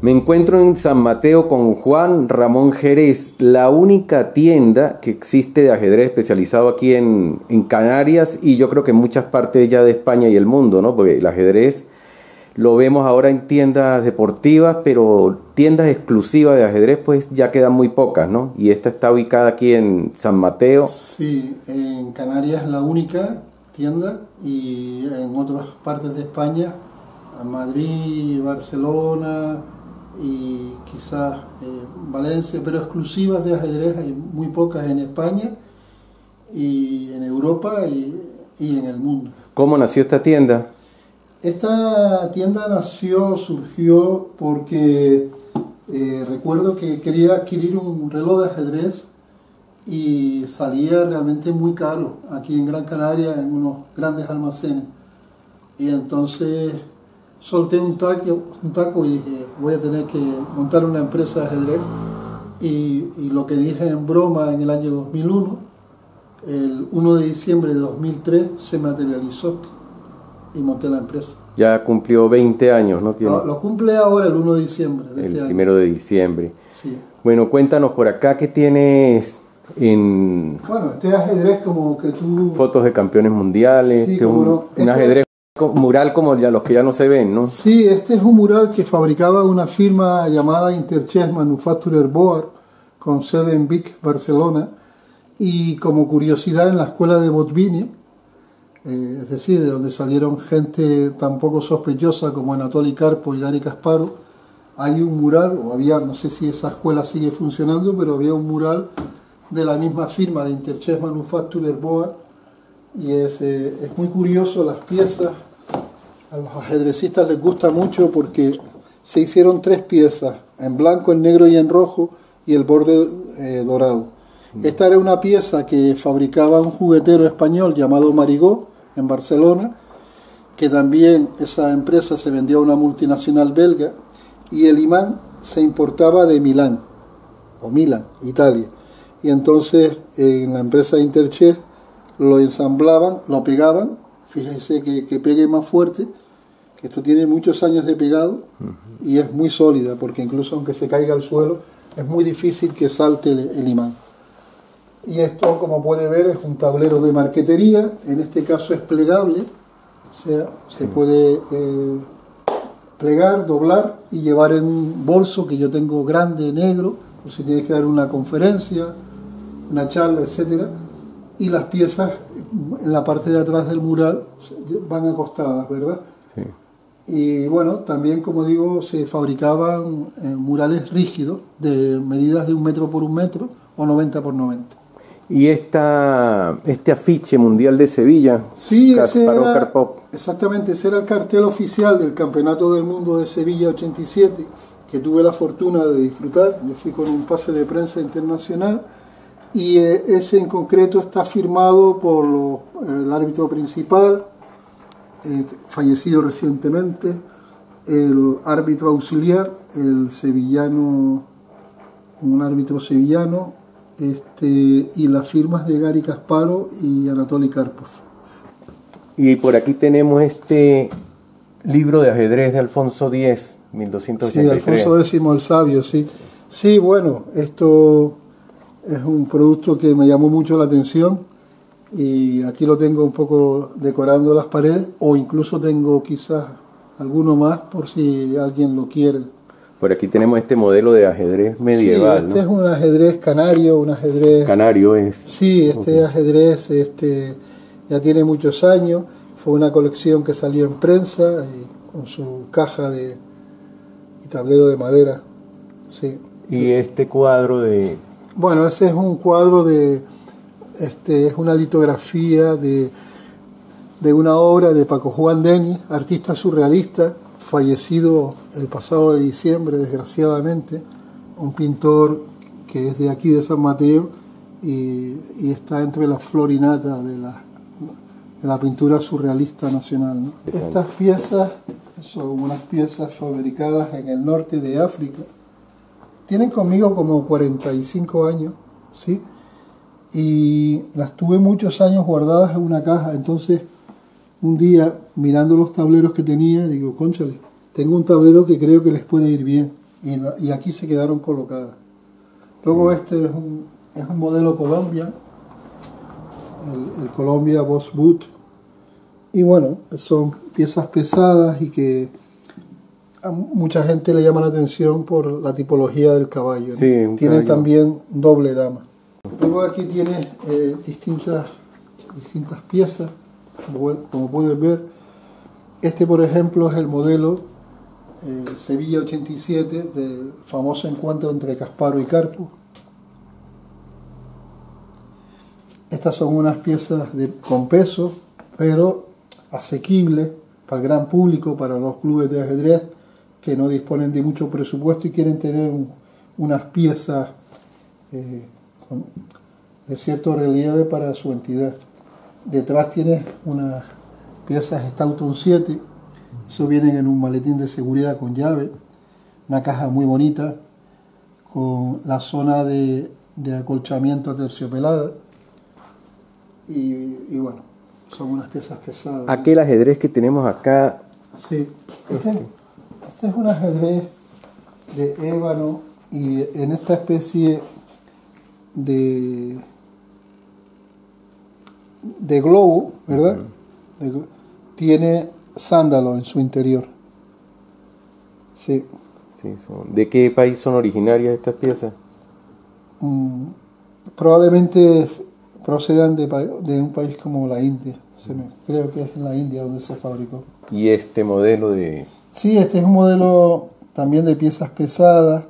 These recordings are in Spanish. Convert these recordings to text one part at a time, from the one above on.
Me encuentro en San Mateo con Juan Ramón Jerez, la única tienda que existe de ajedrez especializado aquí en Canarias y yo creo que en muchas partes ya de España y el mundo, ¿no? Porque el ajedrez lo vemos ahora en tiendas deportivas, pero tiendas exclusivas de ajedrez pues ya quedan muy pocas, ¿no? Y esta está ubicada aquí en San Mateo. Sí, en Canarias es la única tienda y en otras partes de España, en Madrid, Barcelona y quizás Valencia, pero exclusivas de ajedrez hay muy pocas en España y en Europa y en el mundo. ¿Cómo nació esta tienda? Esta tienda surgió porque recuerdo que quería adquirir un reloj de ajedrez y salía realmente muy caro aquí en Gran Canaria en unos grandes almacenes. Y entonces solté un taco y dije, voy a tener que montar una empresa de ajedrez. Y lo que dije en broma en el año 2001, el 1 de diciembre de 2003 se materializó y monté la empresa. Ya cumplió 20 años, ¿no? ¿Tiene? Lo cumple ahora el 1 de diciembre de este año. El 1 de diciembre. Sí. Bueno, cuéntanos por acá, ¿qué tienes en...? Bueno, este ajedrez como que tú... Fotos de campeones mundiales, sí, un ajedrez mural como ya los que ya no se ven, ¿no? Sí, este es un mural que fabricaba una firma llamada Interchess Manufacturer Board con sede en Vic, Barcelona, y como curiosidad en la escuela de Botvinnik, es decir, de donde salieron gente tan poco sospechosa como Anatoly Karpov y Garry Kasparov, hay un mural, o había, no sé si esa escuela sigue funcionando, pero había un mural de la misma firma de Interchess Manufacturer Board, y es muy curioso las piezas. A los ajedrecistas les gusta mucho porque se hicieron 3 piezas, en blanco, en negro y en rojo, y el borde dorado. Esta era una pieza que fabricaba un juguetero español llamado Marigot en Barcelona, que también esa empresa se vendió a una multinacional belga, y el imán se importaba de Milán, o Milán, Italia. Y entonces en la empresa Interchess lo ensamblaban, lo pegaban, fíjese que pegue más fuerte, que esto tiene muchos años de pegado y es muy sólida, porque incluso aunque se caiga al suelo, es muy difícil que salte el imán. Y esto, como puede ver, es un tablero de marquetería, en este caso es plegable, o sea, se puede plegar, doblar y llevar en un bolso que yo tengo grande, negro, o si tienes que dar una conferencia, una charla, etcétera. Y las piezas en la parte de atrás del mural van acostadas, ¿verdad? Sí. Y bueno, también, como digo, se fabricaban murales rígidos de medidas de 1 metro por 1 metro o 90 por 90. ¿Y este afiche mundial de Sevilla? Sí, exactamente, ese era el cartel oficial del Campeonato del Mundo de Sevilla 87, que tuve la fortuna de disfrutar. Yo fui con un pase de prensa internacional. Y ese en concreto está firmado por el árbitro principal, fallecido recientemente, el árbitro auxiliar, el sevillano, un árbitro sevillano, y las firmas de Garry Kasparov y Anatoly Karpov. Y por aquí tenemos este libro de ajedrez de Alfonso X, 1283. Sí, Alfonso X el Sabio, sí. Sí, bueno, esto es un producto que me llamó mucho la atención y aquí lo tengo un poco decorando las paredes, o incluso tengo quizás alguno más por si alguien lo quiere. Por aquí tenemos este modelo de ajedrez medieval, sí, ¿no? Es un ajedrez canario, un ajedrez... Canario es. Sí, ajedrez ya tiene muchos años, fue una colección que salió en prensa y con su caja y tablero de madera, sí. Y este cuadro de... Bueno, ese es un cuadro es una litografía de una obra de Paco Juan Denis, artista surrealista, fallecido el pasado de diciembre, desgraciadamente, un pintor que es de aquí, de San Mateo, y está entre la florinata de la pintura surrealista nacional, ¿no? Estas piezas son unas piezas fabricadas en el norte de África. Tienen conmigo como 45 años, ¿sí? Y las tuve muchos años guardadas en una caja. Entonces, un día, mirando los tableros que tenía, digo, cónchale, tengo un tablero que creo que les puede ir bien. y aquí se quedaron colocadas. Luego este es un modelo Columbia, el Columbia Boss Boot, y bueno, son piezas pesadas y que a mucha gente le llama la atención por la tipología del caballo, ¿no? Sí, Tienen caballo. también doble dama. Luego aquí tienes distintas piezas, como puedes ver. Este, por ejemplo, es el modelo Sevilla 87 del famoso encuentro entre Casparo y Carpo. Estas son unas piezas con peso, pero asequibles para el gran público, para los clubes de ajedrez que no disponen de mucho presupuesto y quieren tener unas piezas de cierto relieve para su entidad. Detrás tienes unas piezas Stoughton 7, eso vienen en un maletín de seguridad con llave, una caja muy bonita, con la zona de acolchamiento aterciopelada, y bueno, son unas piezas pesadas. Aquel ajedrez que tenemos acá. Sí, este es un ajedrez de ébano y en esta especie de globo, ¿verdad? Tiene sándalo en su interior. Sí. Sí, ¿de qué país son originarias estas piezas? Probablemente procedan de un país como la India. Creo que es en la India donde se fabricó. ¿Y este modelo de...? Sí, este es un modelo también de piezas pesadas,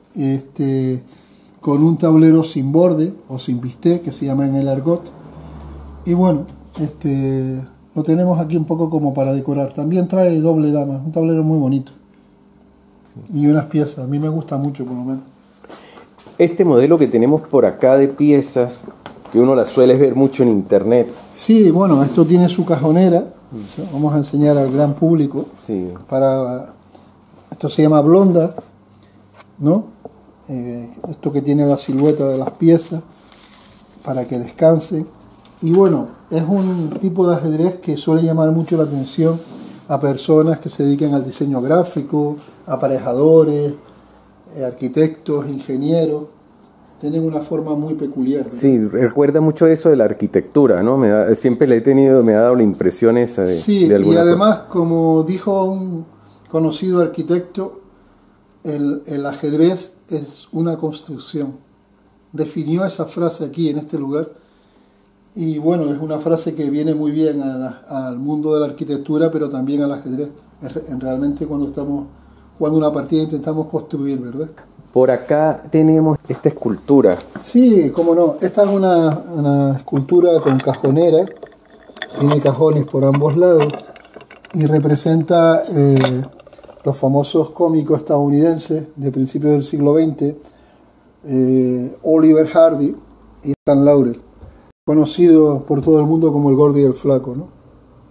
con un tablero sin borde o sin bistec, que se llama en el argot. Y bueno, lo tenemos aquí un poco como para decorar. También trae doble dama, un tablero muy bonito. Sí. Y unas piezas, a mí me gusta mucho por lo menos. Este modelo que tenemos por acá de piezas, que uno las suele ver mucho en internet. Sí, bueno, esto tiene su cajonera. Vamos a enseñar al gran público. Sí. Esto se llama blonda, ¿no? Esto que tiene la silueta de las piezas para que descanse. Y bueno, es un tipo de ajedrez que suele llamar mucho la atención a personas que se dedican al diseño gráfico, aparejadores, arquitectos, ingenieros. Tienen una forma muy peculiar, ¿no? Sí, recuerda mucho eso de la arquitectura, ¿no? Siempre me ha dado la impresión esa de... Sí, de y además, como dijo un conocido arquitecto, el ajedrez es una construcción. Definió esa frase aquí, en este lugar, y bueno, es una frase que viene muy bien al mundo de la arquitectura, pero también al ajedrez. Realmente cuando estamos jugando una partida intentamos construir, ¿verdad? Por acá tenemos esta escultura. Sí, cómo no. Esta es una escultura con cajonera, tiene cajones por ambos lados y representa los famosos cómicos estadounidenses de principios del siglo XX, Oliver Hardy y Stan Laurel, conocidos por todo el mundo como el Gordo y el Flaco, ¿no?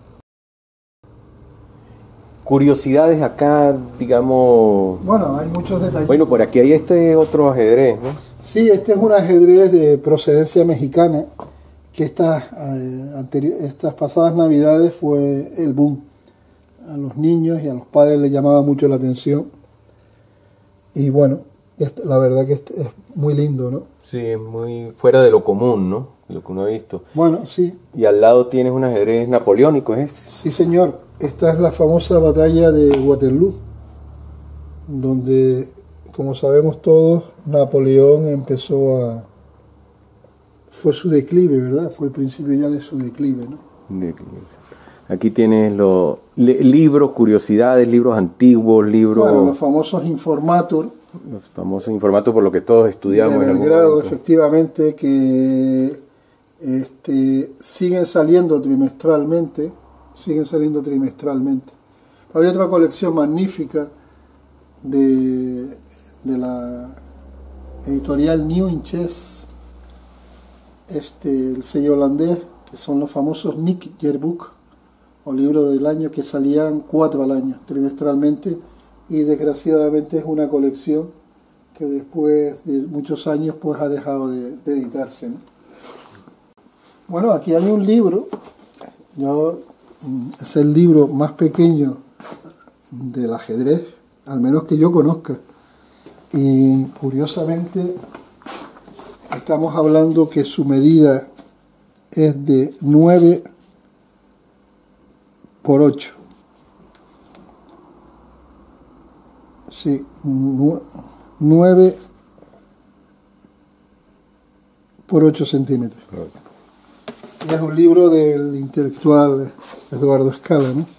Curiosidades acá, digamos... Bueno, hay muchos detalles. Bueno, por aquí hay este otro ajedrez, ¿no? Sí, este es un ajedrez de procedencia mexicana, que estas pasadas navidades fue el boom. A los niños y a los padres les llamaba mucho la atención. Y bueno, la verdad que es muy lindo, ¿no? Sí, es muy fuera de lo común, ¿no? De lo que uno ha visto. Bueno, sí. Y al lado tienes un ajedrez napoleónico, ¿es? Sí, señor. Esta es la famosa batalla de Waterloo, donde, como sabemos todos, Napoleón fue su declive, ¿verdad? Fue el principio ya de su declive, ¿no? Aquí tienes los libros, curiosidades, libros antiguos, libros... Bueno, los famosos informator. Los famosos informatos por lo que todos estudiamos. De Belgrado, efectivamente, que siguen saliendo trimestralmente. Hay otra colección magnífica de la editorial New in Chess, el sello holandés, que son los famosos Nick Yearbook, o libros del año, que salían 4 al año, trimestralmente, y desgraciadamente es una colección que después de muchos años pues ha dejado de editarse, ¿no? Bueno, aquí hay un libro, es el libro más pequeño del ajedrez, al menos que yo conozca. y curiosamente estamos hablando que su medida es de 9 por 8. Sí, 9 por 8 centímetros. Y es un libro del intelectual Eduardo Scala, ¿no?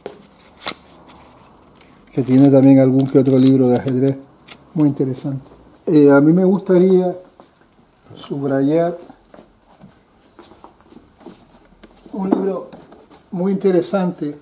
Que tiene también algún que otro libro de ajedrez muy interesante. A mí me gustaría subrayar un libro muy interesante.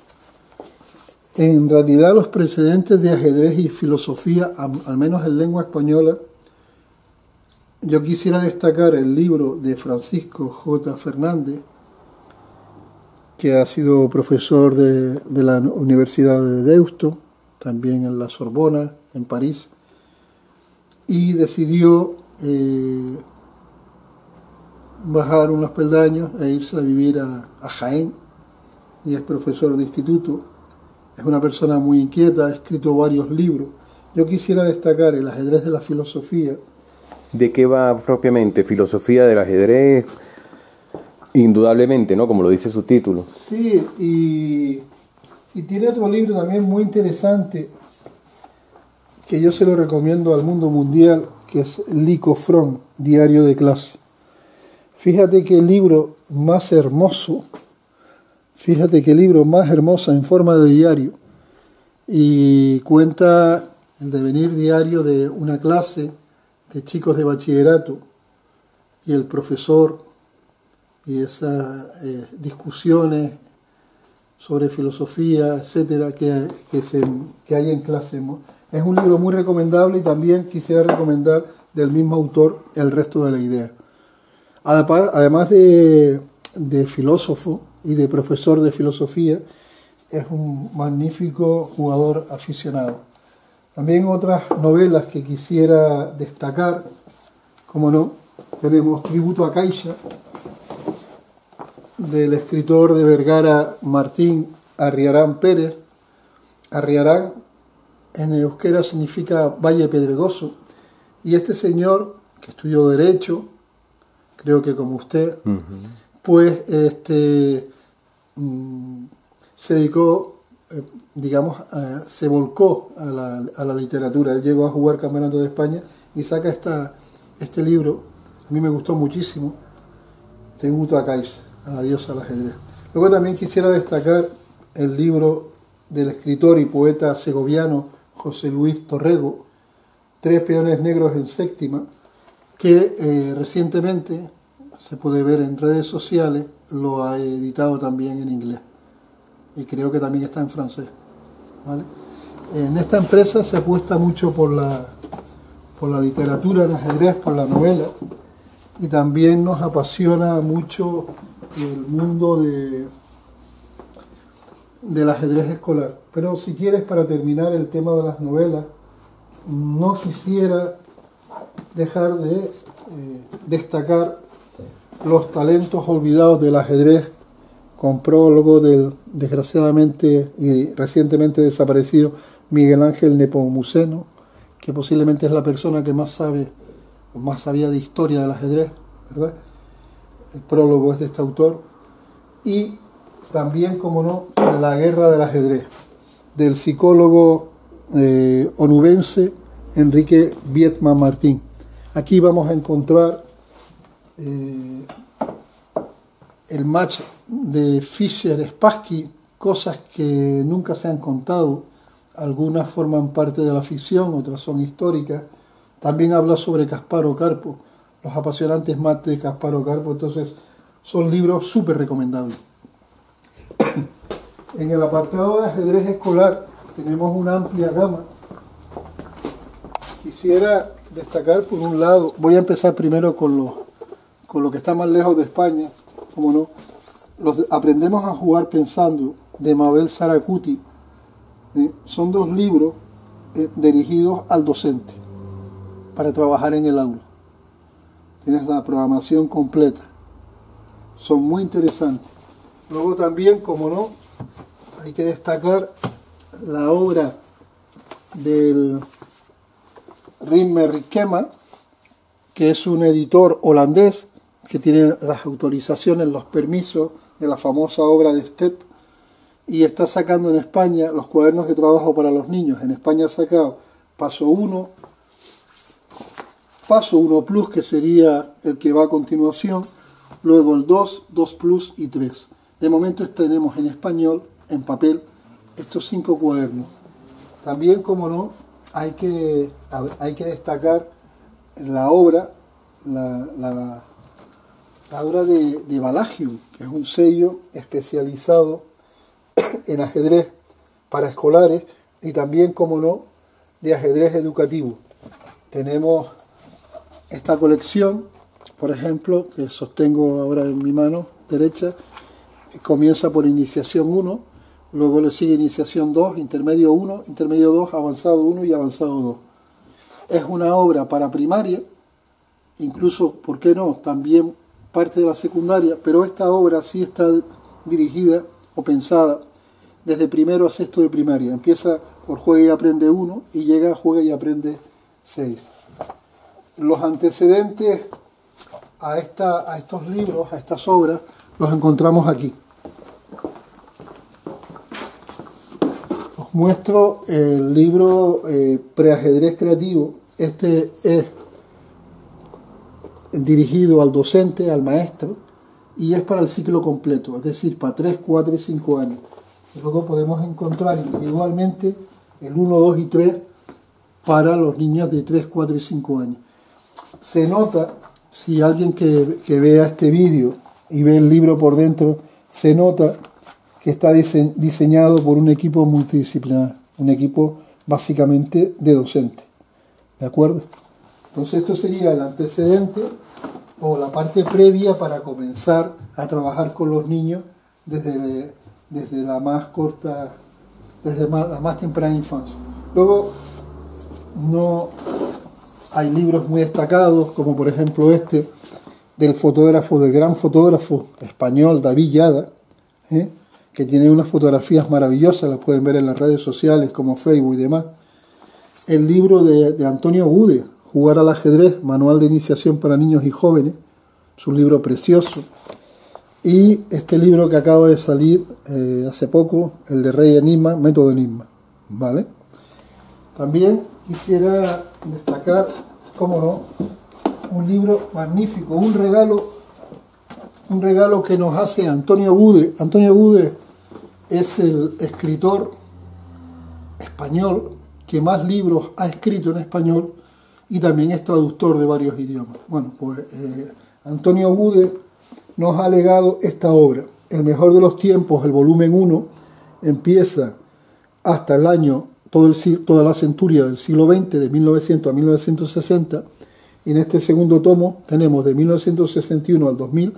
En realidad los precedentes de ajedrez y filosofía, al menos en lengua española, yo quisiera destacar el libro de Francisco J. Fernández, que ha sido profesor de la Universidad de Deusto, también en la Sorbona, en París, y decidió bajar unos peldaños e irse a vivir a Jaén, y es profesor de instituto. Es una persona muy inquieta, ha escrito varios libros. Yo quisiera destacar El ajedrez de la filosofía. ¿De qué va propiamente? ¿Filosofía del ajedrez? Indudablemente, ¿no? Como lo dice su título. Sí, y tiene otro libro también muy interesante que yo se lo recomiendo al mundo mundial, que es Licofrón, Diario de Clase. Fíjate qué libro más hermoso, en forma de diario, y cuenta el devenir diario de una clase de chicos de bachillerato y el profesor, y esas discusiones sobre filosofía, etcétera, que hay en clase. Es un libro muy recomendable, y también quisiera recomendar del mismo autor El resto de la idea. Además de filósofo y de profesor de filosofía, es un magnífico jugador aficionado. También otras novelas que quisiera destacar, como no, tenemos Tributo a Caixa, del escritor de Vergara Martín Arriarán Pérez. Arriarán en euskera significa Valle Pedregoso, y este señor, que estudió Derecho, creo que como usted, pues se dedicó, se volcó a la literatura. Él llegó a jugar Campeonato de España y saca este libro. A mí me gustó muchísimo, Tributo a Caixa, a la diosa del ajedrez. Luego también quisiera destacar el libro del escritor y poeta segoviano José Luis Torrego, Tres peones negros en séptima, que recientemente se puede ver en redes sociales, lo ha editado también en inglés, y creo que también está en francés, ¿vale? En esta empresa se apuesta mucho por la literatura en ajedrez, por la novela, y también nos apasiona mucho el mundo del ajedrez escolar. Pero si quieres, para terminar el tema de las novelas, no quisiera dejar de destacar Los talentos olvidados del ajedrez, con prólogo del desgraciadamente y recientemente desaparecido Miguel Ángel Nepomuceno, que posiblemente es la persona que más sabe o más sabía de historia del ajedrez, ¿verdad? El prólogo es de este autor. Y también, como no, La guerra del ajedrez, del psicólogo onubense Enrique Vietman Martín. Aquí vamos a encontrar el match de Fischer-Spassky, cosas que nunca se han contado. Algunas forman parte de la ficción, otras son históricas. También habla sobre Kasparo Karpov, los apasionantes mates de Kasparo Karpov. Entonces son libros súper recomendables. En el apartado de ajedrez escolar tenemos una amplia gama. Quisiera destacar, por un lado, voy a empezar primero con lo que está más lejos de España, como no, Aprendemos a jugar pensando, de Mabel Saracuti. Son dos libros dirigidos al docente para trabajar en el aula. Tienes la programación completa, son muy interesantes. Luego también, como no, hay que destacar la obra del Ritme Rikema, que es un editor holandés que tiene las autorizaciones, los permisos de la famosa obra de Stepp, y está sacando en España los cuadernos de trabajo para los niños. En España ha sacado paso 1, paso 1 plus, que sería el que va a continuación, luego el 2, 2 plus y 3. De momento tenemos en español, en papel, estos 5 cuadernos. También, como no, hay que destacar la obra, la obra de Balagium, que es un sello especializado en ajedrez para escolares y también, como no, de ajedrez educativo. Tenemos esta colección, por ejemplo, que sostengo ahora en mi mano derecha, comienza por iniciación 1, luego le sigue iniciación 2, intermedio 1, intermedio 2, avanzado 1 y avanzado 2. Es una obra para primaria, incluso, ¿por qué no?, también parte de la secundaria, pero esta obra sí está dirigida o pensada desde primero a sexto de primaria. Empieza por Juega y Aprende 1 y llega a Juega y Aprende 6. Los antecedentes a estos libros, a estas obras, los encontramos aquí. Os muestro el libro Preajedrez Creativo. Este es dirigido al docente, al maestro, y es para el ciclo completo, es decir, para 3, 4 y 5 años. Y luego podemos encontrar individualmente el 1, 2 y 3 para los niños de 3, 4 y 5 años. Se nota, si alguien que vea este vídeo y ve el libro por dentro, se nota que está diseñado por un equipo multidisciplinar, un equipo básicamente de docentes. ¿De acuerdo? Entonces esto sería el antecedente o la parte previa para comenzar a trabajar con los niños desde la más corta, desde la más temprana infancia. Luego, no hay libros muy destacados, como por ejemplo este, del gran fotógrafo español David Llada, que tiene unas fotografías maravillosas, las pueden ver en las redes sociales como Facebook y demás. El libro de Antonio Gude, Jugar al ajedrez, manual de iniciación para niños y jóvenes, es un libro precioso. Y este libro que acaba de salir hace poco, el de Rey Enigma, Método Enigma, ¿vale? También quisiera destacar, cómo no, un libro magnífico, un regalo que nos hace Antonio Gude. Antonio Gude es el escritor español que más libros ha escrito en español y también es traductor de varios idiomas. Bueno, pues Antonio Gude nos ha legado esta obra, El mejor de los tiempos, el volumen 1, empieza hasta el año, toda la centuria del siglo XX, de 1900 a 1960, y en este segundo tomo tenemos de 1961 al 2000,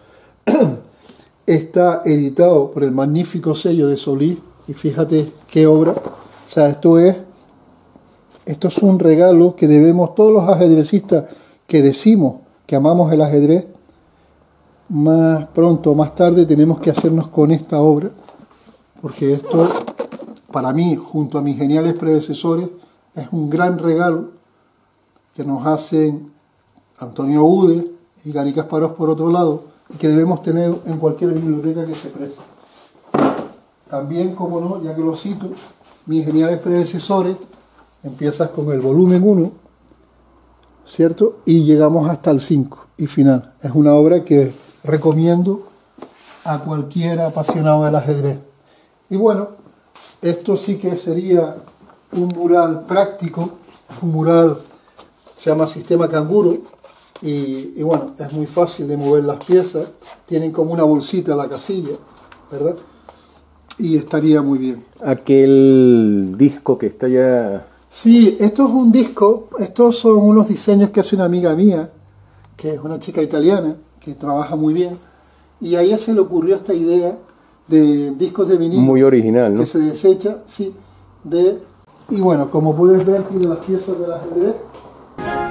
está editado por el magnífico sello de Solís, y fíjate qué obra, o sea, esto es un regalo que debemos todos los ajedrecistas que decimos que amamos el ajedrez. Más pronto o más tarde tenemos que hacernos con esta obra, porque esto, para mí, junto a mis geniales predecesores, es un gran regalo que nos hacen Antonio Gude y Gary Kasparov por otro lado, y que debemos tener en cualquier biblioteca que se preste. También, como no, ya que lo cito, mis geniales predecesores, empiezas con el volumen 1, ¿cierto? Y llegamos hasta el 5 y final. Es una obra que recomiendo a cualquier apasionado del ajedrez. Y bueno, esto sí que sería un mural práctico, un mural, se llama Sistema Canguro, y bueno, es muy fácil de mover las piezas, tienen como una bolsita la casilla, ¿verdad? Y estaría muy bien. Aquel disco que está ya... Sí, esto es un disco, estos son unos diseños que hace una amiga mía, que es una chica italiana, que trabaja muy bien, y a ella se le ocurrió esta idea de discos de vinilo. Muy original, ¿no? Que se desecha, sí, y bueno, como puedes ver, tiene las piezas del ajedrez.